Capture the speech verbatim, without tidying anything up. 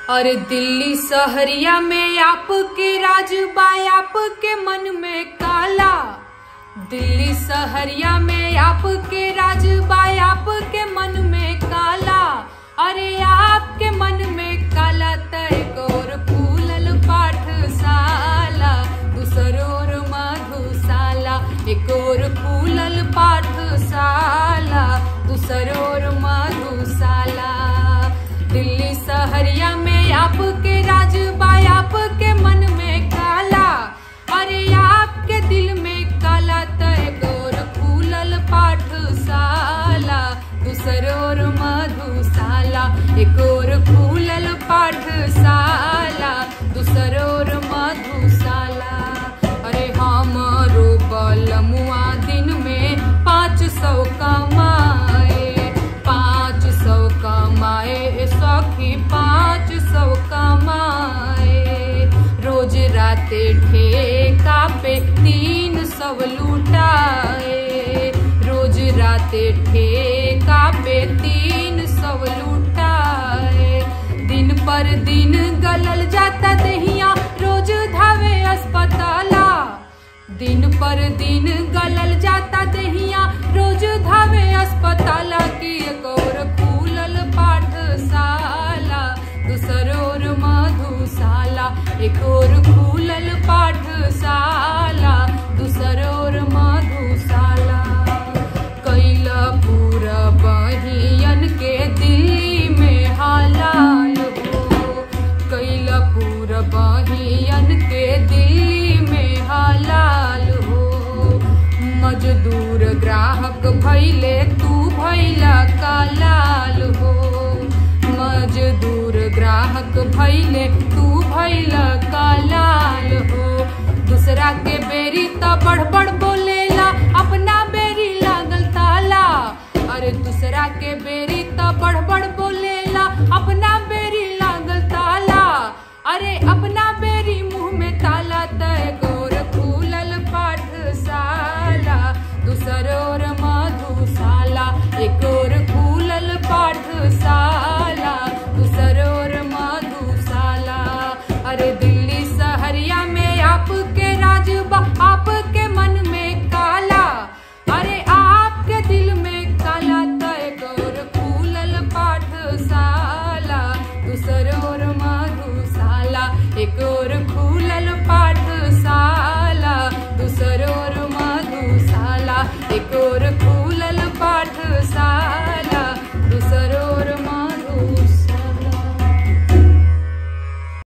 अरे दिल्ली शहरिया में आपके राज बा, आपके मन में काला। दिल्ली शहरिया में आपके राज बा, आपके मन में काला। अरे आपके मन में काला तय गौर फूलल पाठशाला, दूसर ओर मधुशाला। एक और फूलल पाठशाला, दूसर ओर मधुशाला। दिल्ली शहरिया में आपके राज बा, आपके मन में काला। अरे आपके दिल में काला तय गौर फूलल पाठशाला, दूसर ओर मधुशाला। एक और फूलल पाठशाला, दूसर ओर मधुशाला। अरे हमरो बलमुआ दिन में पाँच सौ कमाए, पाँच सौ कमाए सखी, पाँच सौ कमाए। रोज राते ठेका पे तीन सौ लुटाए, रोज राते ठेका पे तीन सौ लुटाए। दिन पर दिन गलल जाता दहिया, रोज धावे अस्पताला। दिन पर दिन गलल जाता दहिया, रोज धावे अस्पताला। की एक और फूलल पाठशाला, दूसर ओर मधुशाला। एक और फूलल पाठशाला, दूसर ओर मधुशाला। कैला पूरा बहियन के दिल्ली में हालाल हो, कैला पूरा बहियन के दिल्ली में हालाल हो। मजदूर ग्राहक भैले तू भैला कालाल हो, मजदूर ग्राहक भैले तू भैला कालाल हो। दूसरा के बेरी त बढ़ बढ़ बोलेला, अपना बेरी लागल ताला। अरे दूसरा के बेरी त बढ़ बढ़ बोलेला, अपना बेरी लागल ताला। अरे अपना बेरी मुंह में ताला तय गौर फूलल पाठशाला, दूसर ओर मधुशाला। एक और फूलल पाठशाला, दूसर ओर मधुशाला। अरे दिल्ली शहरिया में आपके राज बा, आपके मन में काला। अरे आपके दिल में काला तय गौर फूलल पाठशाला, दूसर ओर मधुशाला। एक और फूलल पाठशाला, दूसर ओर मधुशाला। एक और